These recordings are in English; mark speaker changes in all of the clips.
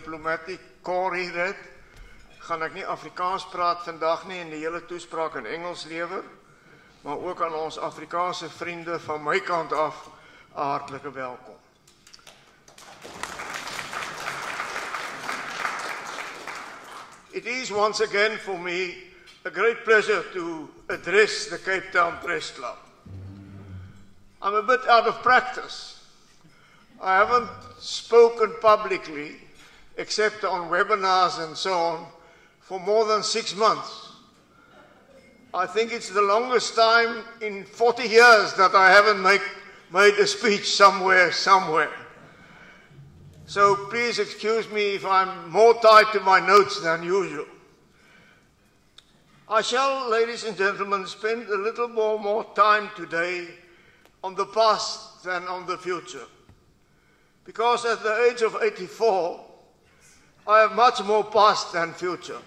Speaker 1: diplomatic corps hier het, gaan ek nie Afrikaans praat vandag nie en die hele toespraak in Engels lewer, maar ook aan ons Afrikaanse vriende van my kant af 'n hartlike welkom. It is once again for me a great pleasure to address the Cape Town Press Club. I'm a bit out of practice. I haven't spoken publicly, except on webinars and so on, for more than 6 months. I think it's the longest time in 40 years that I haven't made a speech somewhere. So please excuse me if I'm more tied to my notes than usual. I shall, ladies and gentlemen, spend a little more time today on the past than on the future. Because at the age of 84, I have much more past than future.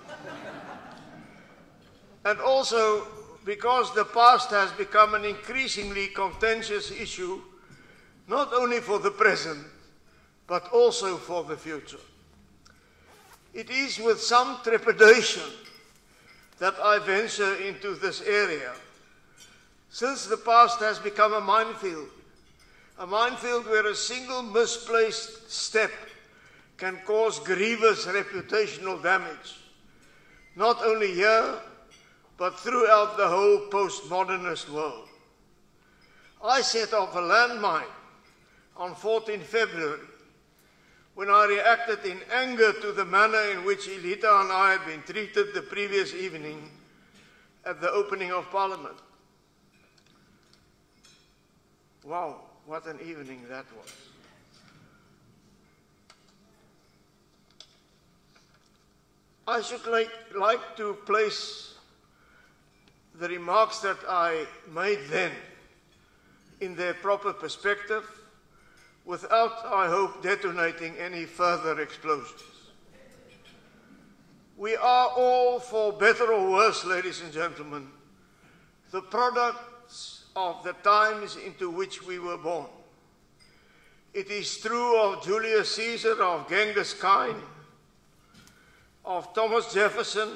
Speaker 1: And also because the past has become an increasingly contentious issue, not only for the present, but also for the future. It is with some trepidation that I venture into this area, since the past has become a minefield where a single misplaced step can cause grievous reputational damage, not only here, but throughout the whole postmodernist world. I set off a landmine on 14 February, when I reacted in anger to the manner in which Elita and I had been treated the previous evening at the opening of Parliament. Wow, what an evening that was. I should like to place the remarks that I made then in their proper perspective, without, I hope, detonating any further explosions. We are all, for better or worse, ladies and gentlemen, the products of the times into which we were born. It is true of Julius Caesar, of Genghis Khan, of Thomas Jefferson,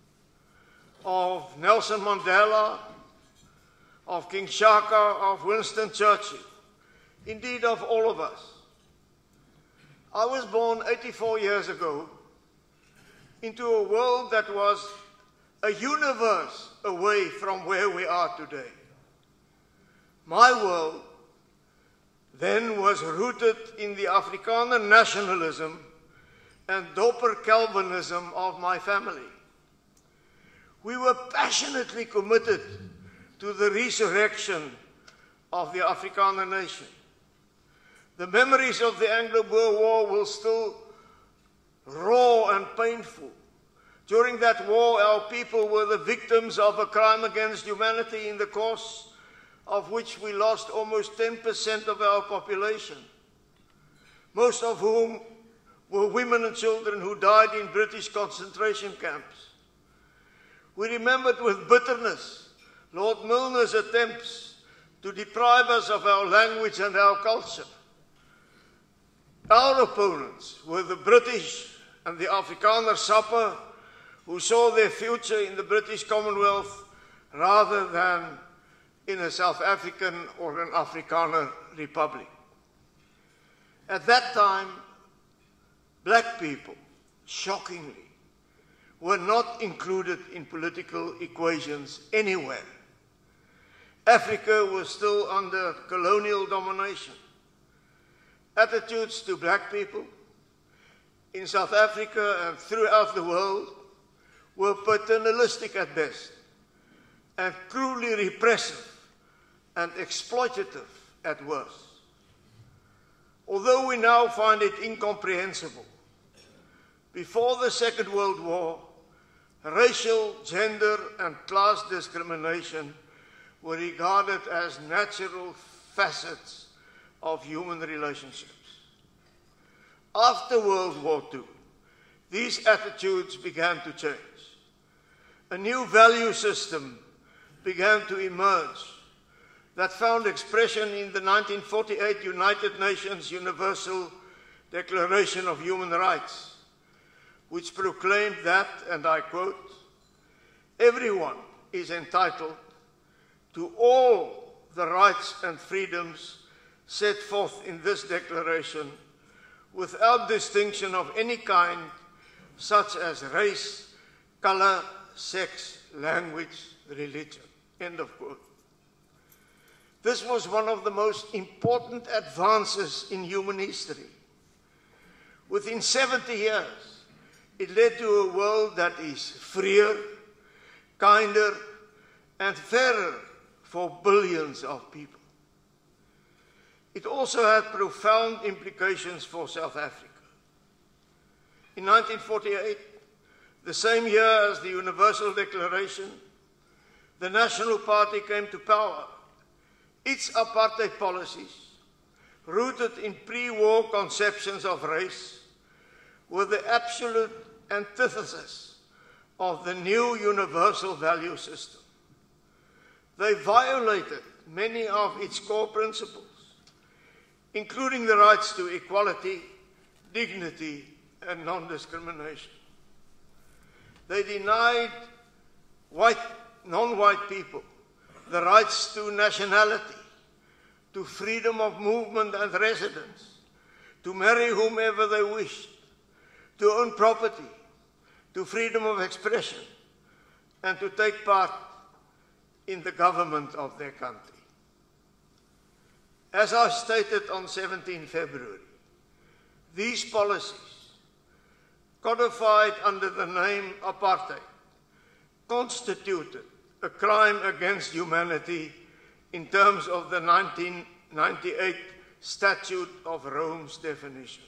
Speaker 1: of Nelson Mandela, of King Shaka, of Winston Churchill. Indeed, of all of us. I was born 84 years ago into a world that was a universe away from where we are today. My world then was rooted in the Afrikaner nationalism and Doper Calvinism of my family. We were passionately committed to the resurrection of the Afrikaner nation. The memories of the Anglo-Boer War will still raw and painful. During that war, our people were the victims of a crime against humanity, in the course of which we lost almost 10% of our population, most of whom were women and children who died in British concentration camps. We remembered with bitterness Lord Milner's attempts to deprive us of our language and our culture. Our opponents were the British and the Afrikaner Sapper, who saw their future in the British Commonwealth rather than in a South African or an Afrikaner republic. At that time, black people, shockingly, were not included in political equations anywhere. Africa was still under colonial domination. Attitudes to black people in South Africa and throughout the world were paternalistic at best and cruelly repressive and exploitative at worst. Although we now find it incomprehensible, before the Second World War, racial, gender, and class discrimination were regarded as natural facets of human relationships. After World War II, these attitudes began to change. A new value system began to emerge that found expression in the 1948 United Nations Universal Declaration of Human Rights, which proclaimed that, and I quote, "Everyone is entitled to all the rights and freedoms set forth in this declaration without distinction of any kind, such as race, color, sex, language, religion." End of quote. This was one of the most important advances in human history. Within 70 years, it led to a world that is freer, kinder, and fairer for billions of people. It also had profound implications for South Africa. In 1948, the same year as the Universal Declaration, the National Party came to power. Its apartheid policies, rooted in pre-war conceptions of race, were the absolute antithesis of the new universal value system. They violated many of its core principles, including the rights to equality, dignity, and non-discrimination. They denied non-white people the rights to nationality, to freedom of movement and residence, to marry whomever they wished, to own property, to freedom of expression, and to take part in the government of their country. As I stated on 17 February, these policies, codified under the name apartheid, constituted a crime against humanity in terms of the 1998 Statute of Rome's definition.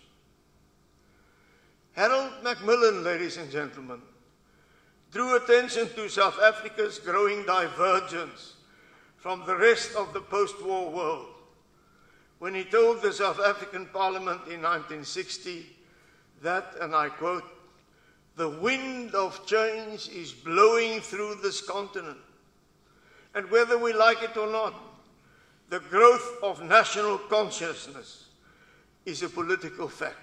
Speaker 1: Harold Macmillan, ladies and gentlemen, drew attention to South Africa's growing divergence from the rest of the post-war world when he told the South African Parliament in 1960 that, and I quote, "The wind of change is blowing through this continent, and whether we like it or not, the growth of national consciousness is a political fact."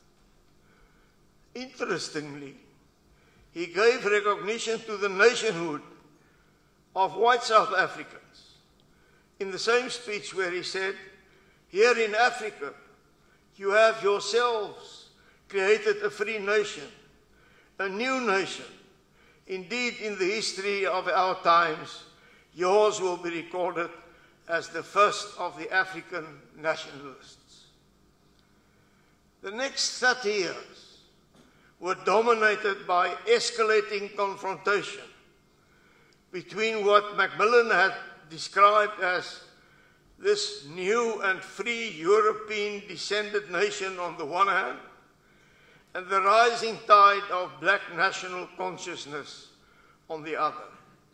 Speaker 1: Interestingly, he gave recognition to the nationhood of white South Africans in the same speech where he said, "Here in Africa, you have yourselves created a free nation, a new nation. Indeed, in the history of our times, yours will be recorded as the first of the African nationalists." The next 30 years were dominated by escalating confrontation between what Macmillan had described as this new and free European descended nation on the one hand, and the rising tide of black national consciousness on the other.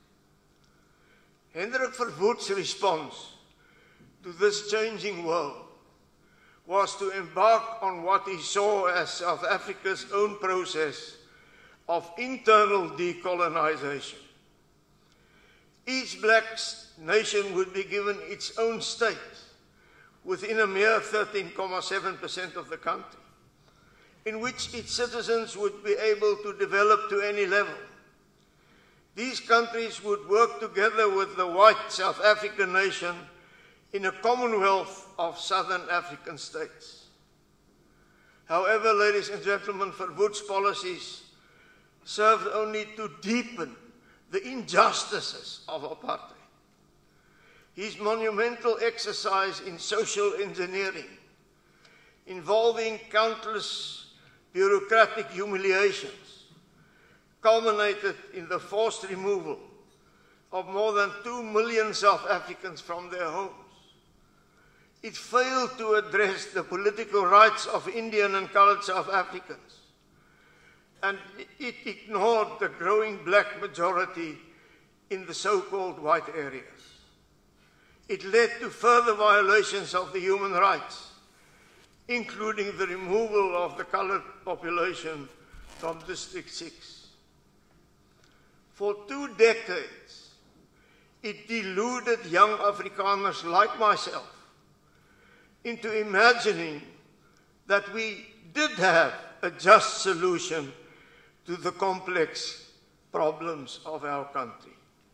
Speaker 1: Hendrik Verwoerd's response to this changing world was to embark on what he saw as South Africa's own process of internal decolonization. Each black nation would be given its own state within a mere 13.7% of the country, in which its citizens would be able to develop to any level. These countries would work together with the white South African nation in a commonwealth of Southern African states. However, ladies and gentlemen, Verwoerd's policies served only to deepen the injustices of apartheid. His monumental exercise in social engineering, involving countless bureaucratic humiliations, culminated in the forced removal of more than 2 million South Africans from their homes. It failed to address the political rights of Indian and colored South Africans, and it ignored the growing black majority in the so-called white areas. It led to further violations of the human rights, including the removal of the colored population from District 6. For 2 decades, it deluded young Afrikaners like myself into imagining that we did have a just solution to the complex problems of our country.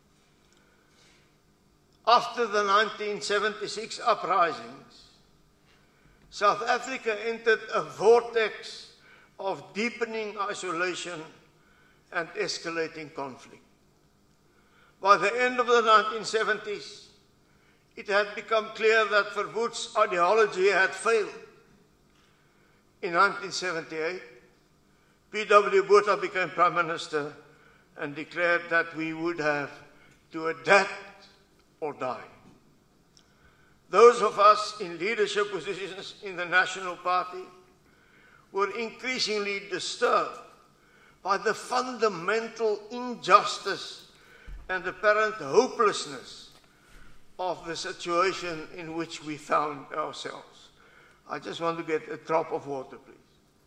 Speaker 1: After the 1976 uprisings, South Africa entered a vortex of deepening isolation and escalating conflict. By the end of the 1970s, it had become clear that Verwoerd's ideology had failed. In 1978, P.W. Botha became Prime Minister and declared that we would have to adapt or die. Those of us in leadership positions in the National Party were increasingly disturbed by the fundamental injustice and apparent hopelessness of the situation in which we found ourselves. I just want to get a drop of water, please.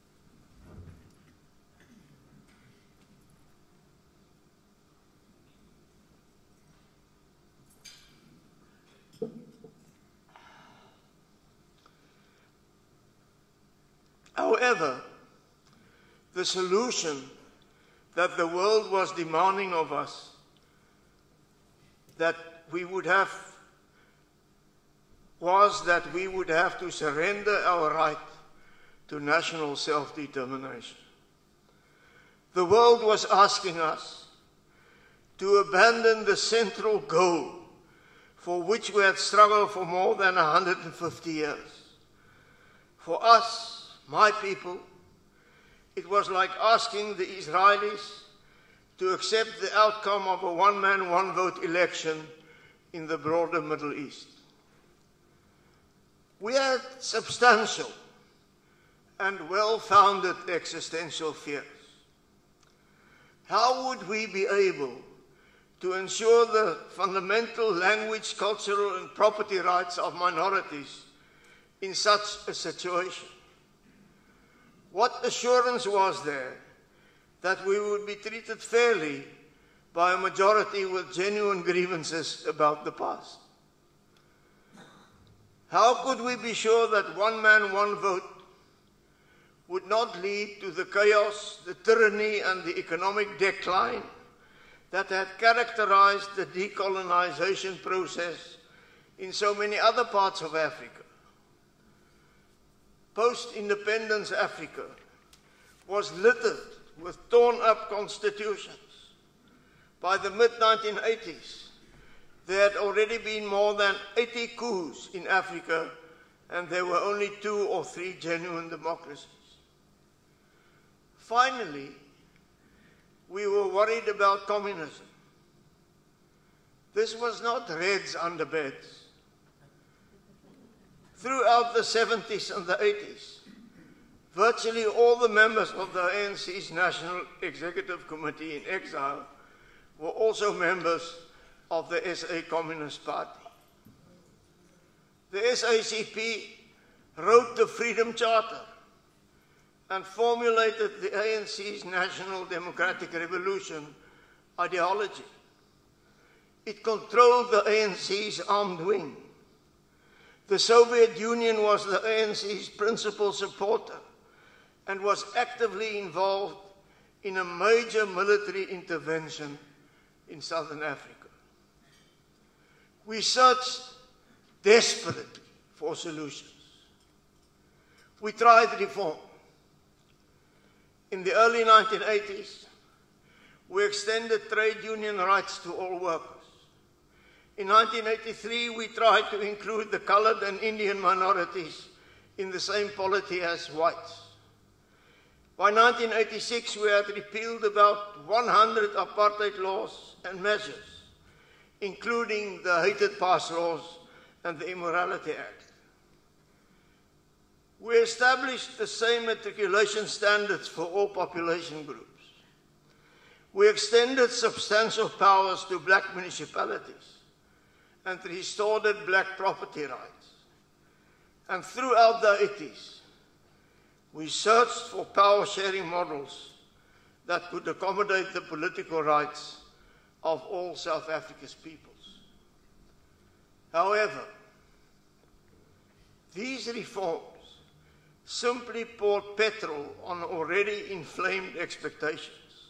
Speaker 1: However, the solution that the world was demanding of us, that we would have, was that we would have to surrender our right to national self-determination. The world was asking us to abandon the central goal for which we had struggled for more than 150 years. For us, my people, it was like asking the Israelis to accept the outcome of a one-man, one-vote election in the broader Middle East. We had substantial and well-founded existential fears. How would we be able to ensure the fundamental language, cultural, and property rights of minorities in such a situation? What assurance was there that we would be treated fairly by a majority with genuine grievances about the past? How could we be sure that one man, one vote would not lead to the chaos, the tyranny, and the economic decline that had characterized the decolonization process in so many other parts of Africa? Post-independence Africa was littered with torn-up constitutions. By the mid-1980s, there had already been more than 80 coups in Africa, and there were only 2 or 3 genuine democracies. Finally, we were worried about communism. This was not Reds under beds. Throughout the 70s and the 80s, virtually all the members of the ANC's National Executive Committee in exile were also members of the SA Communist Party. The SACP wrote the Freedom Charter and formulated the ANC's National Democratic Revolution ideology. It controlled the ANC's armed wing. The Soviet Union was the ANC's principal supporter and was actively involved in a major military intervention in Southern Africa. We searched desperately for solutions. We tried reform. In the early 1980s, we extended trade union rights to all workers. In 1983, we tried to include the colored and Indian minorities in the same polity as whites. By 1986, we had repealed about 100 apartheid laws and measures, including the Hated Past laws and the Immorality Act. We established the same matriculation standards for all population groups. We extended substantial powers to black municipalities and restored black property rights. And throughout the 80s, we searched for power-sharing models that could accommodate the political rights of all South Africa's peoples. However, these reforms simply poured petrol on already inflamed expectations.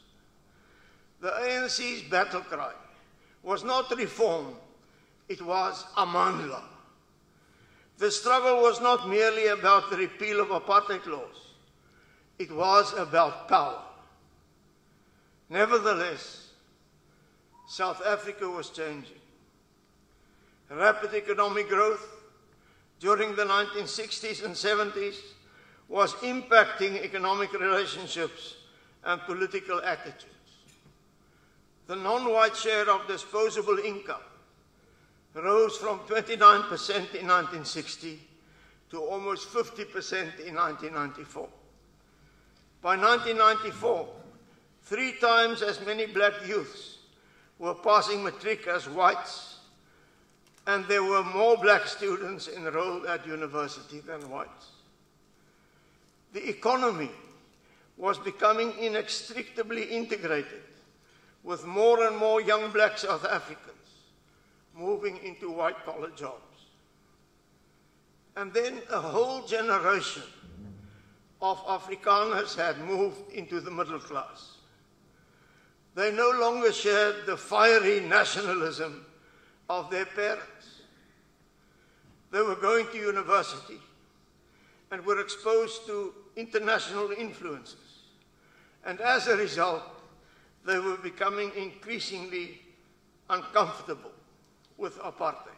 Speaker 1: The ANC's battle cry was not reform, it was Amandla. The struggle was not merely about the repeal of apartheid laws, it was about power. Nevertheless, South Africa was changing. Rapid economic growth during the 1960s and 70s was impacting economic relationships and political attitudes. The non-white share of disposable income rose from 29% in 1960 to almost 50% in 1994. By 1994, 3 times as many black youths were passing matric as whites, and there were more black students enrolled at university than whites. The economy was becoming inextricably integrated, with more and more young black South Africans moving into white-collar jobs. And then a whole generation of Afrikaners had moved into the middle class. They no longer shared the fiery nationalism of their parents. They were going to university and were exposed to international influences. And as a result, they were becoming increasingly uncomfortable with apartheid.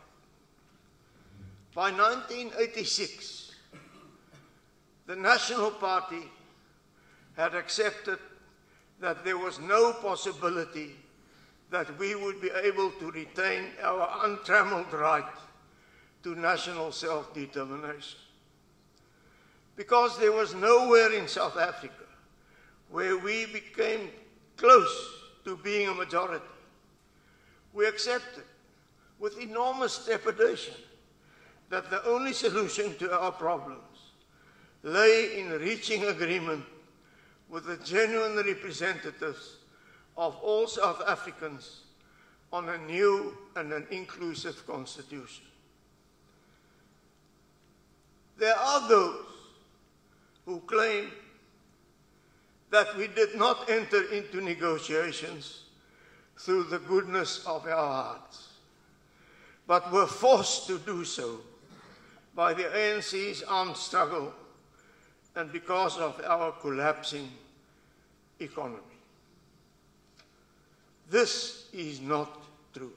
Speaker 1: By 1986, the National Party had accepted that there was no possibility that we would be able to retain our untrammeled right to national self-determination. Because there was nowhere in South Africa where we became close to being a majority. We accepted with enormous trepidation that the only solution to our problems lay in reaching agreement with the genuine representatives of all South Africans on a new and an inclusive constitution. There are those who claim that we did not enter into negotiations through the goodness of our hearts, but were forced to do so by the ANC's armed struggle and because of our collapsing economy. This is not true.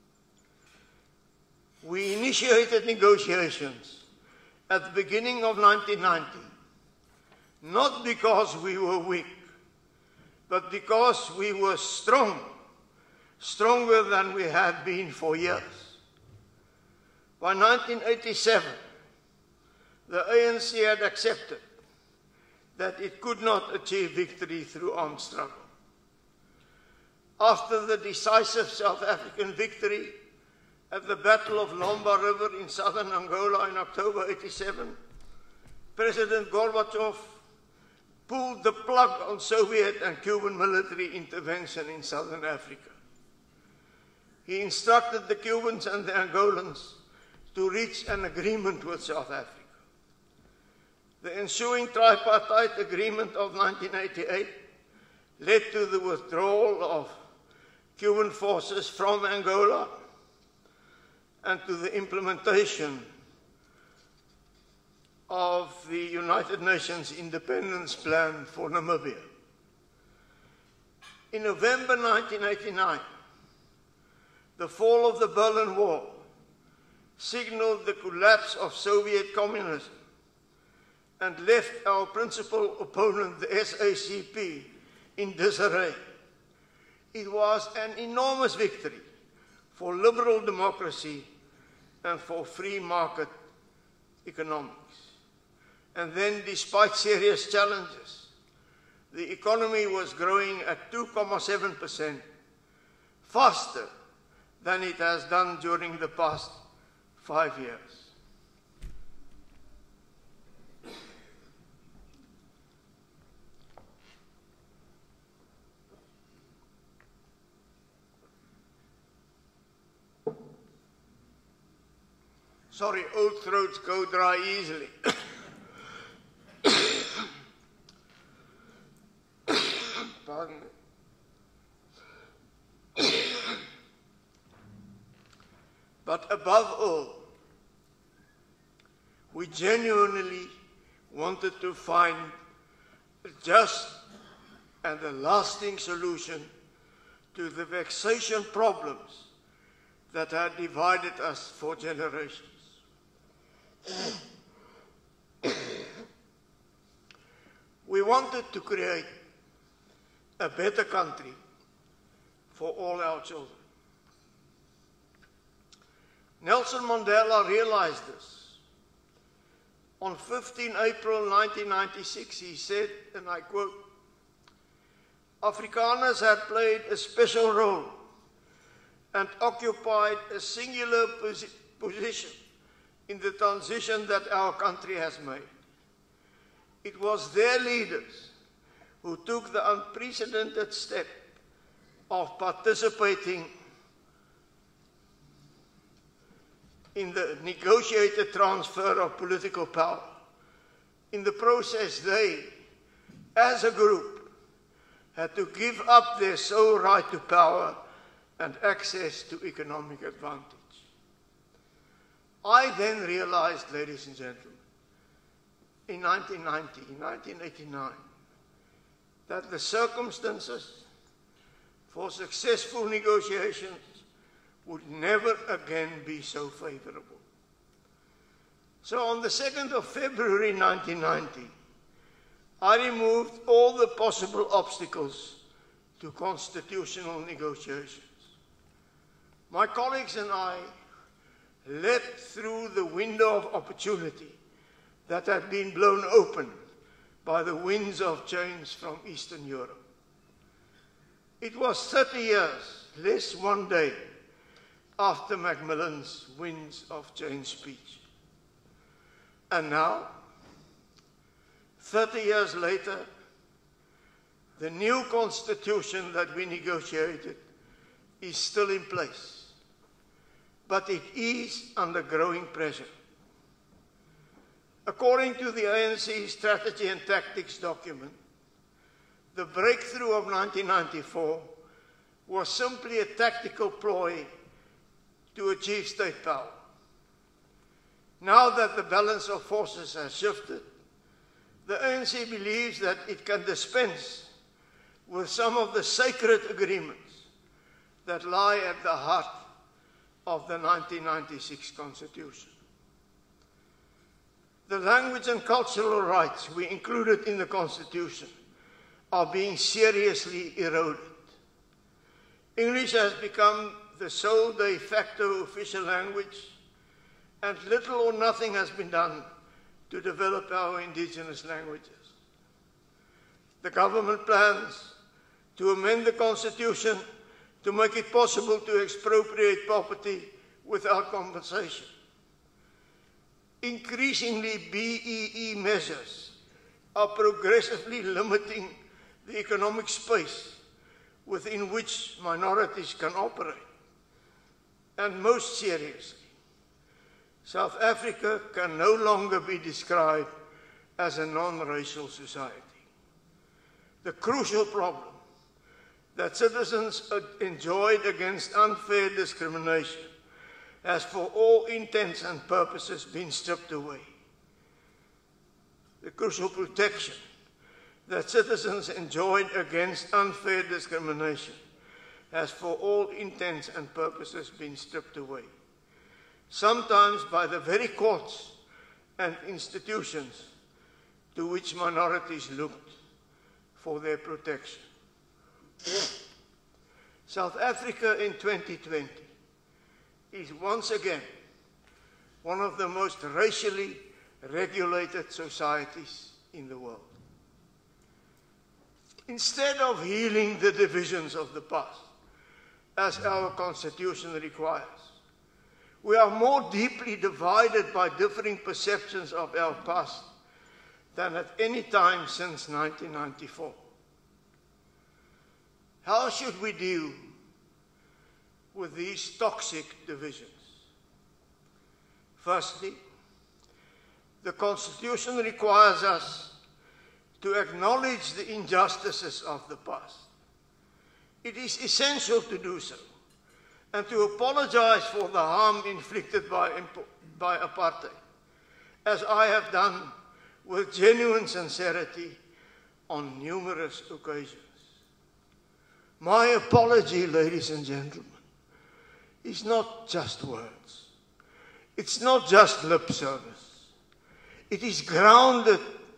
Speaker 1: We initiated negotiations at the beginning of 1990, not because we were weak, but because we were strong, stronger than we had been for years. By 1987, the ANC had accepted that it could not achieve victory through armed struggle. After the decisive South African victory at the Battle of Lomba River in southern Angola in October 87, President Gorbachev pulled the plug on Soviet and Cuban military intervention in southern Africa. He instructed the Cubans and the Angolans to reach an agreement with South Africa. The ensuing tripartite agreement of 1988 led to the withdrawal of Cuban forces from Angola and to the implementation of the United Nations Independence Plan for Namibia. In November 1989, the fall of the Berlin Wall signaled the collapse of Soviet communism and left our principal opponent, the SACP, in disarray. It was an enormous victory for liberal democracy and for free market economics. And then, despite serious challenges, the economy was growing at 2.7%, faster than it has done during the past 5 years. Sorry, old throats go dry easily. Pardon me. But above all, we genuinely wanted to find a just and a lasting solution to the vexation problems that had divided us for generations. We wanted to create a better country for all our children. Nelson Mandela realized this. On 15 April 1996, he said, and I quote, "Afrikaners had played a special role and occupied a singular position in the transition that our country has made. It was their leaders who took the unprecedented step of participating in the negotiated transfer of political power. In the process, they, as a group, had to give up their sole right to power and access to economic advantage." I then realized, ladies and gentlemen, in 1989, that the circumstances for successful negotiations would never again be so favorable. So on the 2nd of February 1990, I removed all the possible obstacles to constitutional negotiations. My colleagues and I leapt through the window of opportunity that had been blown open by the winds of change from Eastern Europe. It was 30 years, less one day, after Macmillan's Winds of Change speech. And now, 30 years later, the new constitution that we negotiated is still in place, but it is under growing pressure. According to the ANC Strategy and Tactics document, the breakthrough of 1994 was simply a tactical ploy to achieve state power. Now that the balance of forces has shifted, the ANC believes that it can dispense with some of the sacred agreements that lie at the heart of the 1996 Constitution. The language and cultural rights we included in the Constitution are being seriously eroded. English has become the sole de facto official language, and little or nothing has been done to develop our indigenous languages. The government plans to amend the Constitution to make it possible to expropriate property without compensation. Increasingly, BEE measures are progressively limiting the economic space within which minorities can operate. And most seriously, South Africa can no longer be described as a non-racial society. The crucial problem that citizens enjoyed against unfair discrimination has for all intents and purposes been stripped away. The crucial protection that citizens enjoyed against unfair discrimination has for all intents and purposes been stripped away, sometimes by the very courts and institutions to which minorities looked for their protection. South Africa in 2020 is once again one of the most racially regulated societies in the world. Instead of healing the divisions of the past, as our Constitution requires, we are more deeply divided by differing perceptions of our past than at any time since 1994. How should we deal with these toxic divisions? Firstly, the Constitution requires us to acknowledge the injustices of the past. It is essential to do so, and to apologize for the harm inflicted by apartheid, as I have done with genuine sincerity on numerous occasions. My apology, ladies and gentlemen, is not just words. It's not just lip service. It is grounded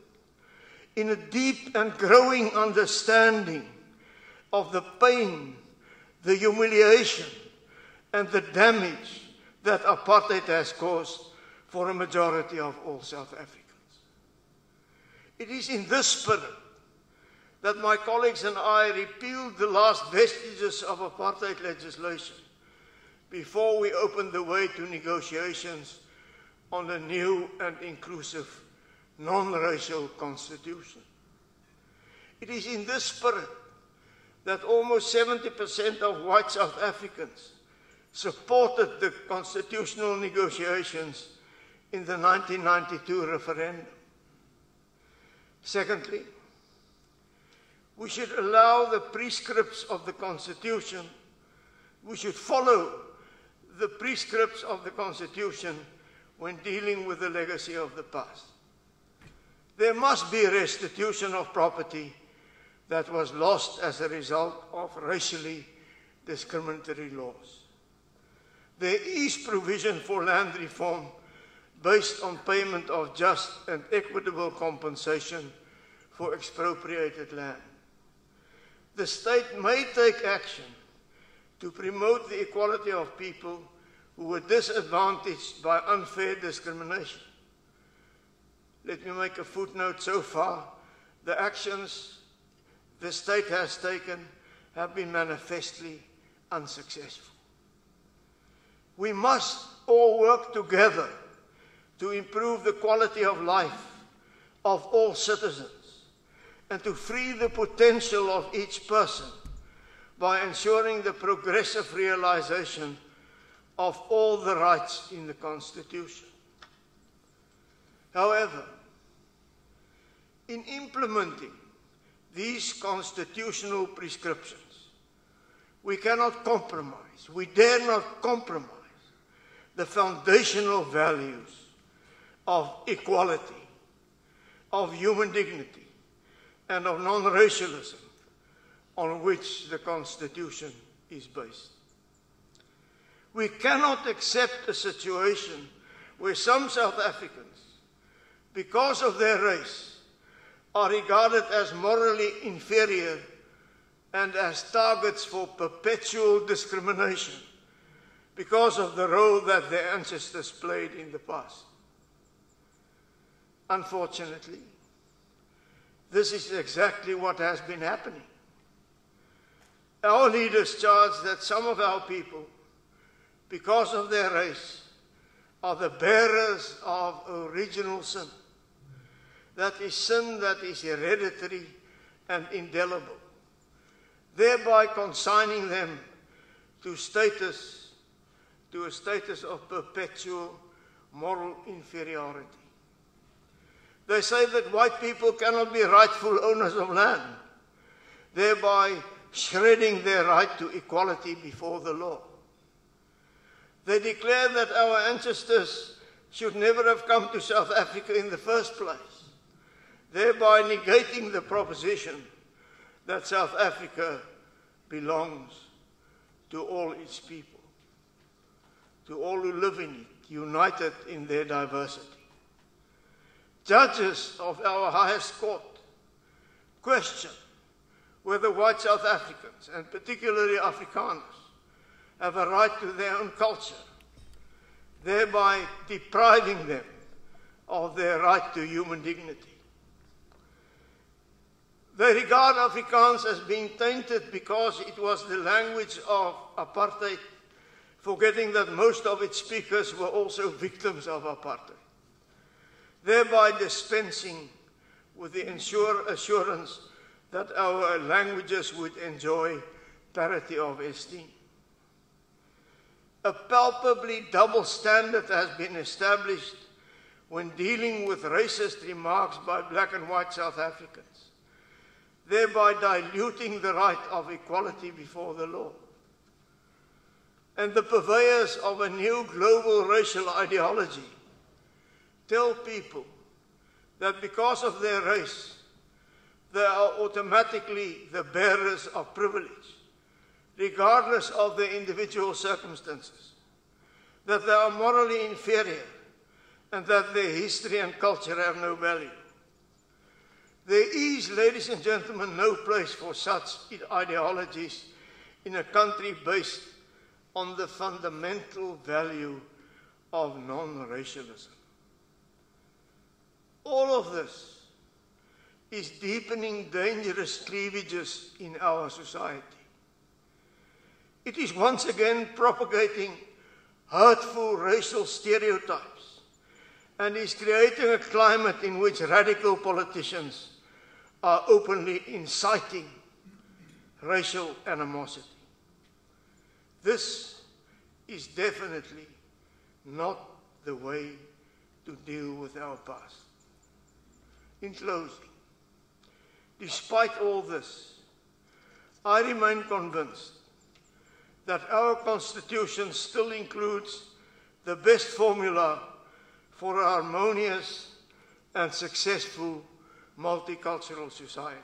Speaker 1: in a deep and growing understanding of the pain, the humiliation, and the damage that apartheid has caused for a majority of all South Africans. It is in this spirit that my colleagues and I repealed the last vestiges of apartheid legislation before we opened the way to negotiations on a new and inclusive non-racial constitution. It is in this spirit that almost 70% of white South Africans supported the constitutional negotiations in the 1992 referendum. Secondly, we should allow the prescripts of the Constitution, we should follow the prescripts of the Constitution when dealing with the legacy of the past. There must be restitution of property that was lost as a result of racially discriminatory laws. There is provision for land reform based on payment of just and equitable compensation for expropriated land. The state may take action to promote the equality of people who were disadvantaged by unfair discrimination. Let me make a footnote. So far, the actions the state has taken have been manifestly unsuccessful. We must all work together to improve the quality of life of all citizens and to free the potential of each person by ensuring the progressive realization of all the rights in the Constitution. However, in implementing these constitutional prescriptions, we cannot compromise, we dare not compromise the foundational values of equality, of human dignity, and of non-racialism on which the Constitution is based. We cannot accept a situation where some South Africans, because of their race, are regarded as morally inferior and as targets for perpetual discrimination because of the role that their ancestors played in the past. Unfortunately, this is exactly what has been happening. Our leaders charge that some of our people, because of their race, are the bearers of original sin. That is sin that is hereditary and indelible, thereby consigning them to a status of perpetual moral inferiority. They say that white people cannot be rightful owners of land, thereby shredding their right to equality before the law. They declare that our ancestors should never have come to South Africa in the first place, thereby negating the proposition that South Africa belongs to all its people, to all who live in it, united in their diversity. Judges of our highest court question whether white South Africans, and particularly Afrikaners, have a right to their own culture, thereby depriving them of their right to human dignity. They regard Afrikaans as being tainted because it was the language of apartheid, forgetting that most of its speakers were also victims of apartheid, thereby dispensing with the assurance that our languages would enjoy parity of esteem. A palpably double standard has been established when dealing with racist remarks by black and white South Africans, thereby diluting the right of equality before the law. and the purveyors of a new global racial ideology tell people that because of their race, they are automatically the bearers of privilege, regardless of their individual circumstances, that they are morally inferior, and that their history and culture have no value. There is, ladies and gentlemen, no place for such ideologies in a country based on the fundamental value of non-racialism. All of this is deepening dangerous cleavages in our society. It is once again propagating hurtful racial stereotypes and is creating a climate in which radical politicians are openly inciting racial animosity. This is definitely not the way to deal with our past. In closing, despite all this, I remain convinced that our Constitution still includes the best formula for a harmonious and successful multicultural society.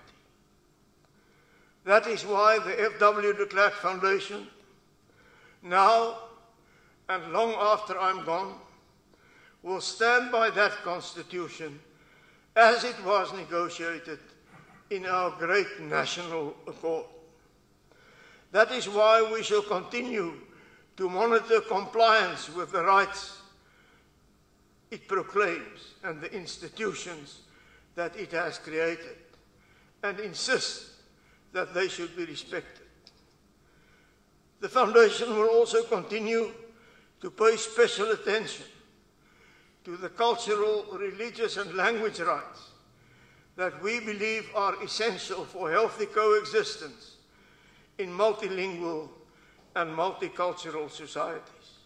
Speaker 1: That is why the F.W. de Klerk Foundation, now and long after I'm gone, will stand by that Constitution as it was negotiated in our great national accord. That is why we shall continue to monitor compliance with the rights it proclaims and the institutions that it has created, and insist that they should be respected. The Foundation will also continue to pay special attention to the cultural, religious, and language rights that we believe are essential for healthy coexistence in multilingual and multicultural societies.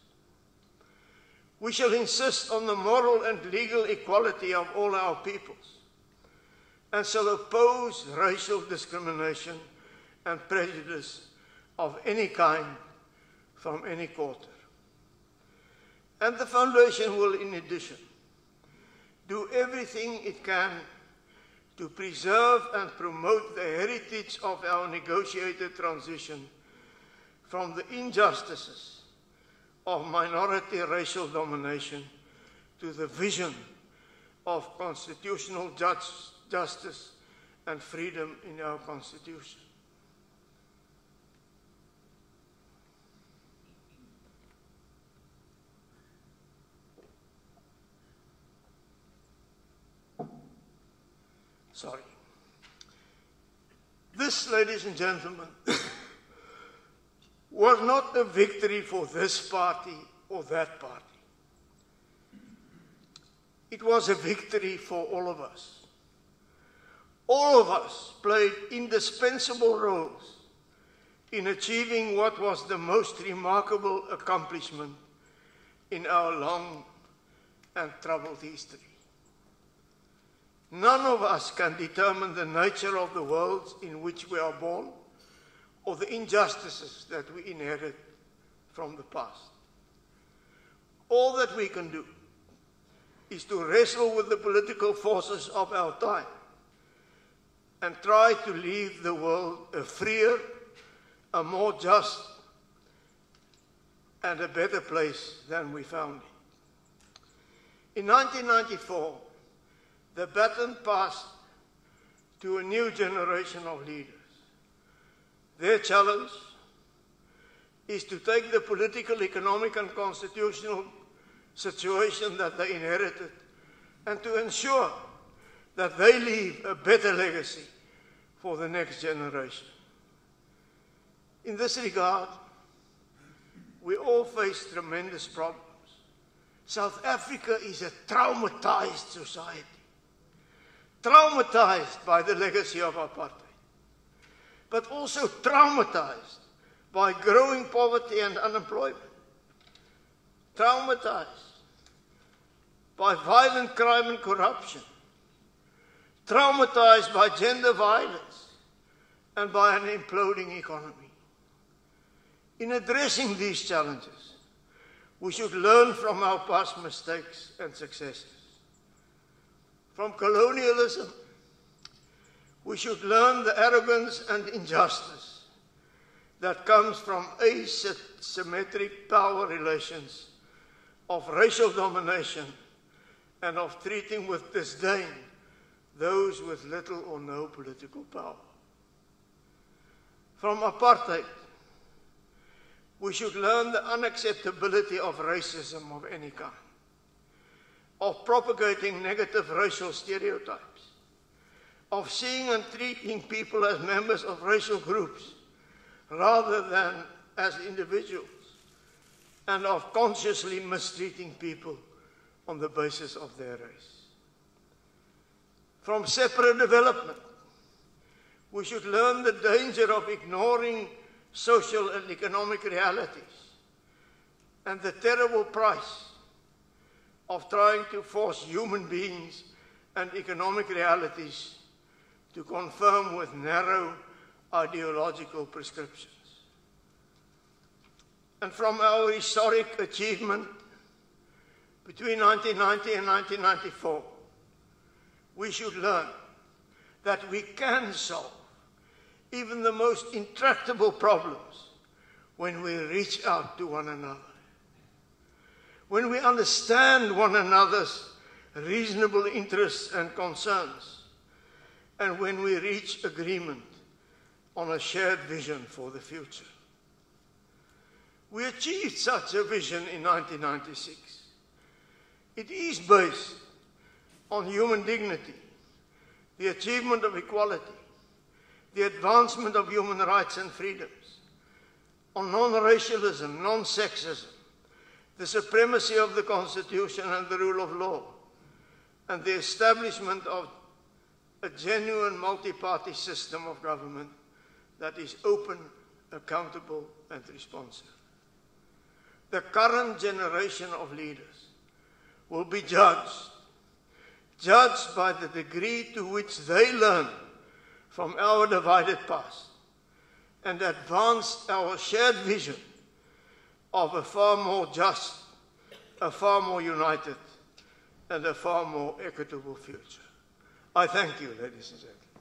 Speaker 1: We shall insist on the moral and legal equality of all our peoples, and shall oppose racial discrimination and prejudice of any kind from any quarter. And the Foundation will, in addition, do everything it can to preserve and promote the heritage of our negotiated transition from the injustices of minority racial domination to the vision of constitutional justice and freedom in our Constitution. Sorry. This, ladies and gentlemen, was not a victory for this party or that party. It was a victory for all of us. All of us played indispensable roles in achieving what was the most remarkable accomplishment in our long and troubled history. None of us can determine the nature of the world in which we are born or the injustices that we inherit from the past. All that we can do is to wrestle with the political forces of our time and try to leave the world a freer, a more just, and a better place than we found it. In 1994, the baton passed to a new generation of leaders. Their challenge is to take the political, economic, and constitutional situation that they inherited and to ensure that they leave a better legacy for the next generation. In this regard, we all face tremendous problems. South Africa is a traumatized society, traumatized by the legacy of apartheid, but also traumatized by growing poverty and unemployment, traumatized by violent crime and corruption, traumatized by gender violence, and by an imploding economy. In addressing these challenges, we should learn from our past mistakes and successes. From colonialism, we should learn the arrogance and injustice that comes from asymmetric power relations, of racial domination, and of treating with disdain those with little or no political power. From apartheid, we should learn the unacceptability of racism of any kind, of propagating negative racial stereotypes, of seeing and treating people as members of racial groups rather than as individuals, and of consciously mistreating people on the basis of their race. From separate development, we should learn the danger of ignoring social and economic realities and the terrible price of trying to force human beings and economic realities to conform with narrow ideological prescriptions. And from our historic achievement between 1990 and 1994, we should learn that we can solve even the most intractable problems when we reach out to one another, when we understand one another's reasonable interests and concerns, and when we reach agreement on a shared vision for the future. We achieved such a vision in 1996. It is based on human dignity, the achievement of equality, the advancement of human rights and freedoms, on non-racialism, non-sexism, the supremacy of the Constitution and the rule of law, and the establishment of a genuine multi-party system of government that is open, accountable, and responsive. The current generation of leaders will be judged by the degree to which they learn from our divided past and advance our shared vision of a far more just, a far more united, and a far more equitable future. I thank you, ladies and gentlemen.